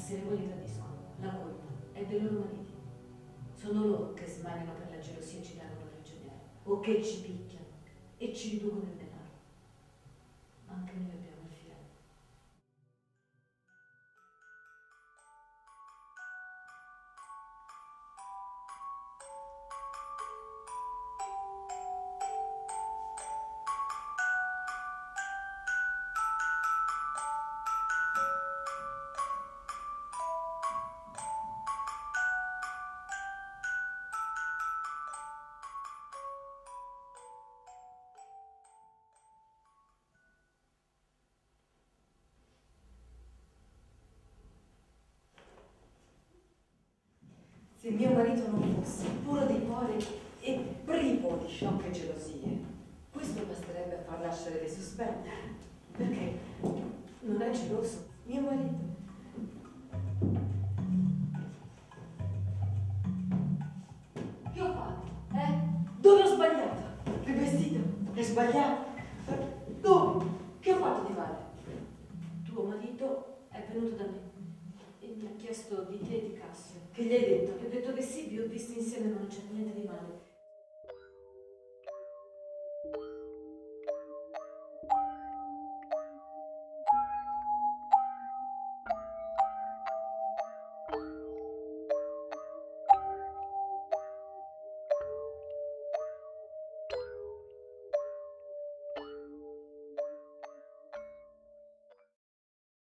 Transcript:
se le mogli tradiscono, la colpa è dei loro mariti. Sono loro che smaniano per la gelosia e ci danno ragioniere, o che ci picchiano e ci riducono il denaro. Ma anche noi abbiamo il figlio. Se mio marito non fosse puro di cuore e privo di sciocche gelosie, questo basterebbe a far lasciare dei sospetti. Perché? Non è geloso? Mio marito. Che ho fatto? Dove ho sbagliato? Il vestito è sbagliato. Dove? Che ho fatto di male? Tuo marito è venuto da me e mi ha chiesto di te e di Cassio. Che gli hai detto? Gli ho detto che sì, vi ho visti insieme, ma non c'è niente di male.